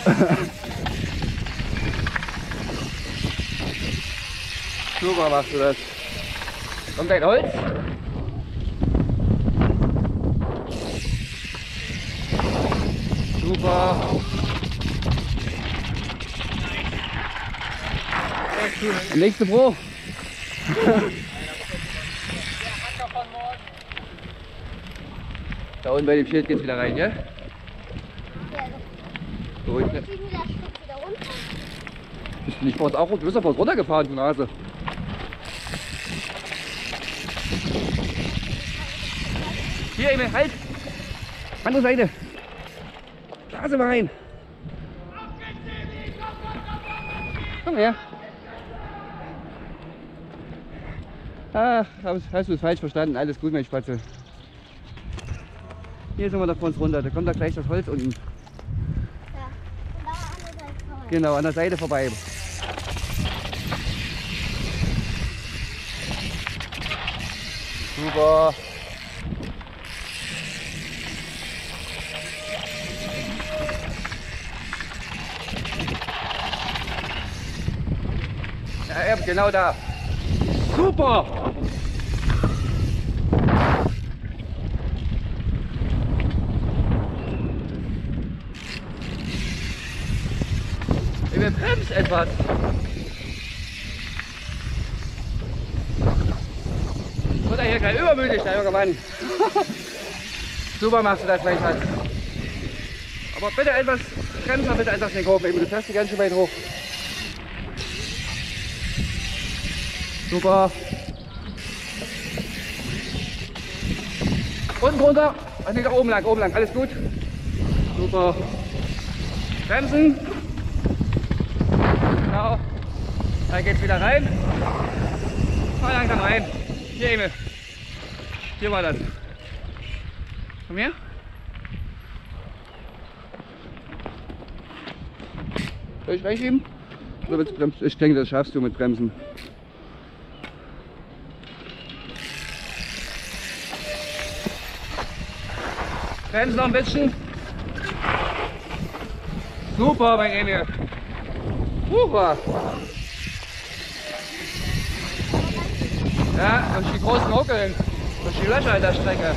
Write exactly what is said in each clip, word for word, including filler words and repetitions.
Super machst du das. Kommt dein Holz? Super. Der nächste Bruch. Da unten bei dem Schild geht's wieder rein, ja? Gut. Bist du nicht vor uns auch du bist doch vor uns runtergefahren, du Nase. Hier, Emil, halt! Andere Seite! Blase mal rein! Komm her! Ach, hast du es falsch verstanden? Alles gut, mein Spatzel. Hier sind wir da vor uns runter, da kommt da gleich das Holz unten. Ja, und da an der Seite vorbei. Genau, an der Seite vorbei. Super. Ja, genau da. Super. Wir bremst etwas. Wird er hier gleich übermütig, der junge Mann. Super machst du das, mein Schatz. Aber bitte etwas bremsen, bitte etwas den Kurven. Du fährst die ganz schön weit hoch. Super. Unten drunter. Also nicht oben lang, oben lang. Alles gut. Super. Bremsen. Genau. Dann geht's wieder rein. Mal langsam rein. Hier, Emil. Hier war das. Komm her. Soll ich reinschieben? Oder willst du bremsen? Ich denke, das schaffst du mit Bremsen. Bremsen noch ein bisschen. Super, mein Emil. Super. Ja, durch die großen Huckeln, durch die Löcher in der Strecke.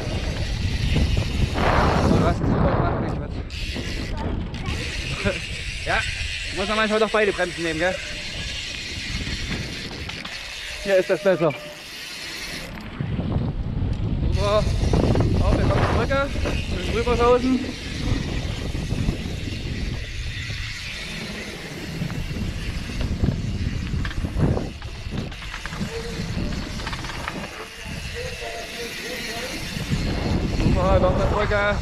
Du hast es super gemacht, mein Schatz. Ja, muss man manchmal doch beide Bremsen nehmen, gell? Hier ist das besser. Super. Auf, wir kommen zur Brücke. Schön rüber sausen. Super, noch eine Brücke.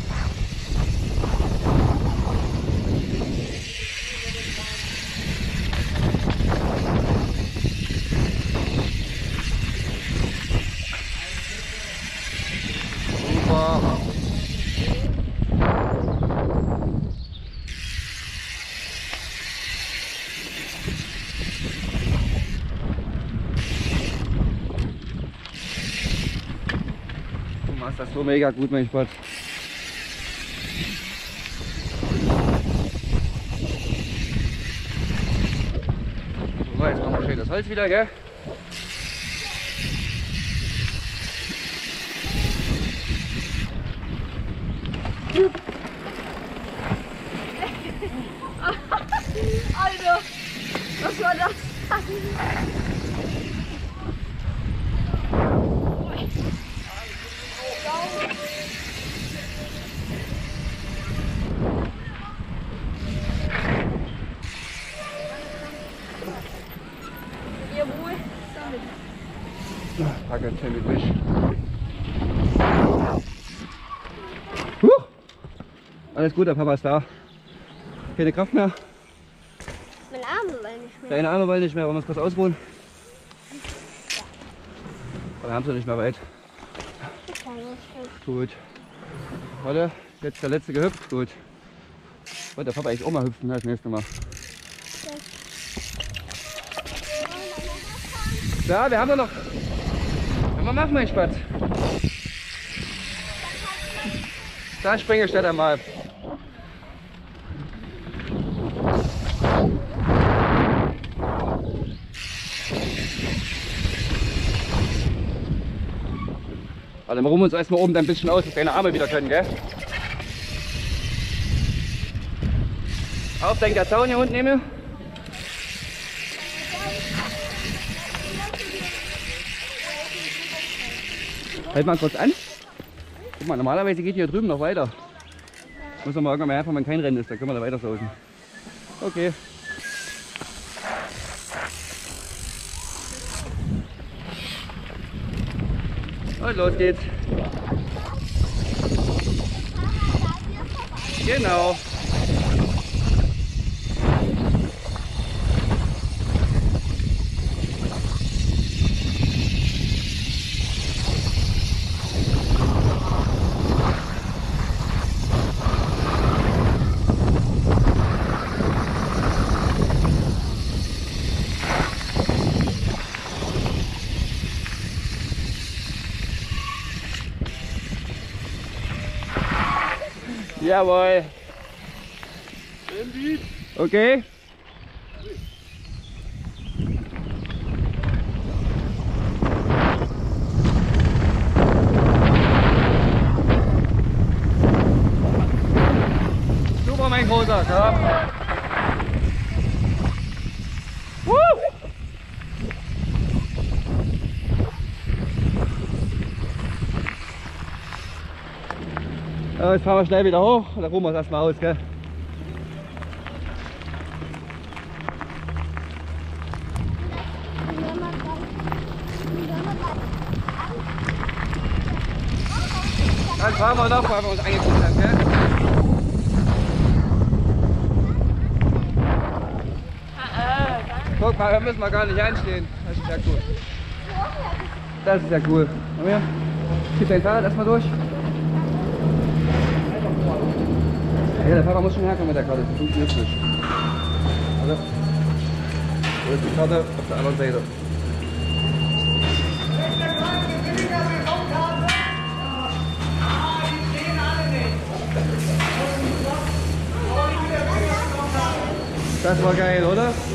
Super. Du machst das so mega gut, mein Spatz. So, jetzt machen wir schön das Holz wieder, gell? Alter, was war das? Jawohl, damit. Pack ein Zähne durch. Huh. Alles gut, der Papa ist da. Keine Kraft mehr. Meine Arme wollen nicht mehr. Deine Arme wollen nicht mehr, wollen wir uns kurz ausruhen? Aber wir haben sie nicht mehr weit. Gut. Warte, jetzt der letzte gehüpft. Gut. Wollte der Papa eigentlich auch mal hüpfen, das nächste Mal. Ja, wir haben da noch. Können wir machen, mein Spatz. Da springe ich dann mal. Also wir ruhen uns erstmal oben ein bisschen aus, dass deine Arme wieder können, gell? Aufdenkt der Zaun hier unten, Emil. Halt mal kurz an. Guck mal, normalerweise geht hier drüben noch weiter. Muss man mal irgendwann mal einfach, wenn kein Rennen ist, dann können wir da weiter sausen. Okay. Und los geht's. Genau. Jawohl. Okay. Super, mein Großer. Komm. Woo! Ja, jetzt fahren wir schnell wieder hoch und dann ruhen wir uns erstmal aus, gell? Dann fahren wir noch, weil wir uns angeguckt haben, gell? Guck mal, da müssen wir gar nicht einstehen. Das ist ja cool. Das ist ja cool. Komm her. Gib dein Fahrrad erstmal durch. Ja, der Fahrer muss schon herkommen mit der Karte, das funktioniert nicht. Also, wo ist die Karte? Auf der anderen Seite. Das war geil, oder?